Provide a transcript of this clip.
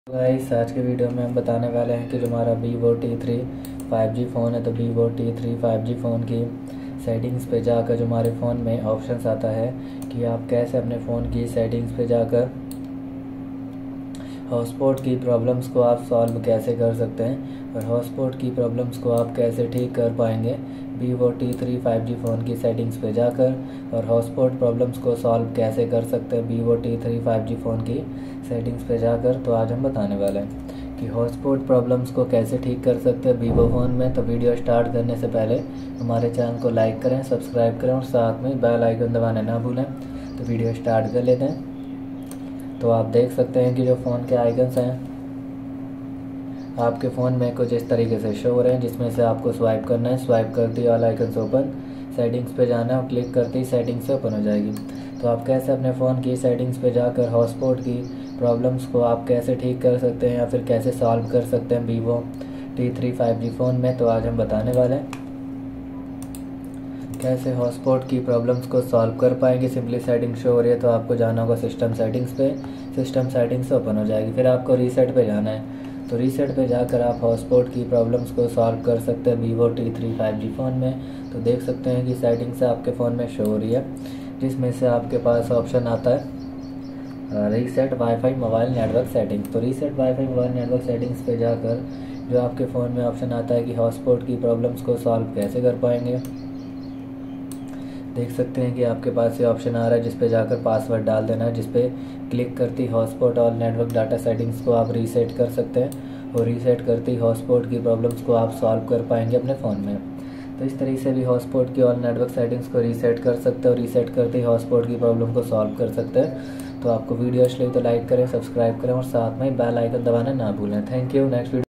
Guys, आज के video में हम बताने वाले हैं कि जो हमारा Vivo T3 5G फ़ोन है, तो Vivo T3 5G फ़ोन की सेटिंग्स पे जाकर जो हमारे फ़ोन में ऑप्शंस आता है कि आप कैसे अपने फ़ोन की सेटिंग्स पे जाकर हॉटस्पॉट की प्रॉब्लम्स को आप सॉल्व कैसे कर सकते हैं और हॉटस्पॉट की प्रॉब्लम्स को आप कैसे ठीक कर पाएंगे Vivo T3 5G फ़ोन की सेटिंग्स पे जाकर, और हॉटस्पॉट प्रॉब्लम्स को सॉल्व कैसे कर सकते हैं Vivo T3 5G फ़ोन की सेटिंग्स पे जाकर। तो आज हम बताने वाले हैं कि हॉटस्पॉट प्रॉब्लम्स को कैसे ठीक कर सकते हैं Vivo फ़ोन में। तो वीडियो स्टार्ट करने से पहले हमारे चैनल को लाइक करें, सब्सक्राइब करें और साथ में बेल आइकन दबाना ना भूलें। तो वीडियो स्टार्ट कर लेते हैं। तो आप देख सकते हैं कि जो फ़ोन के आइकन्स हैं आपके फ़ोन में कुछ इस तरीके से शो हो रहे हैं, जिसमें से आपको स्वाइप करना है। स्वाइप करते ही ऑल आइकन्स ओपन, सेटिंग्स पे जाना है और क्लिक करते ही सेटिंग्स से ओपन हो जाएगी। तो आप कैसे अपने फ़ोन की सेटिंग्स पे जाकर हॉटस्पॉट की प्रॉब्लम्स को आप कैसे ठीक कर सकते हैं या फिर कैसे सॉल्व कर सकते हैं Vivo T3 5G फ़ोन में। तो आज हम बताने वाले हैं कैसे हॉटस्पॉट की प्रॉब्लम्स को सॉल्व कर पाएंगे। सिंपली सेटिंग शो हो रही है तो आपको जाना होगा सिस्टम सेटिंग्स पे, सिस्टम सेटिंग्स ओपन हो जाएगी। फिर आपको रीसेट पे जाना है। तो रीसेट पे जाकर आप हॉटस्पॉट की प्रॉब्लम्स को सॉल्व कर सकते हैं Vivo T3 5G फ़ोन में। तो देख सकते हैं कि सेटिंग्स आपके फ़ोन में शो हो रही है, जिसमें से आपके पास ऑप्शन आता है reset WiFi mobile network settings. तो reset WiFi mobile network settings पे जाकर जो आपके फ़ोन में ऑप्शन आता है कि हॉटस्पॉट की प्रॉब्लम्स को सॉल्व कैसे कर पाएंगे, देख सकते हैं कि आपके पास ये ऑप्शन आ रहा है जिस पे जाकर पासवर्ड डाल देना है, जिस पे क्लिक करती हॉटस्पॉट और नेटवर्क डाटा सेटिंग्स को आप रीसेट कर सकते हैं और रीसेट करती हॉटस्पॉट की प्रॉब्लम्स को आप सॉल्व कर पाएंगे अपने फ़ोन में। तो इस तरीके से भी हॉटस्पॉट की और नेटवर्क सेटिंग्स को रीसेट कर सकते हैं और रीसेट करते ही हॉटस्पॉट की प्रॉब्लम को सॉल्व कर सकते हैं। तो आपको वीडियो अच्छी लगी तो लाइक करें, सब्सक्राइब करें और साथ में बेल आइकन दबाना ना भूलें। Thank you. Next video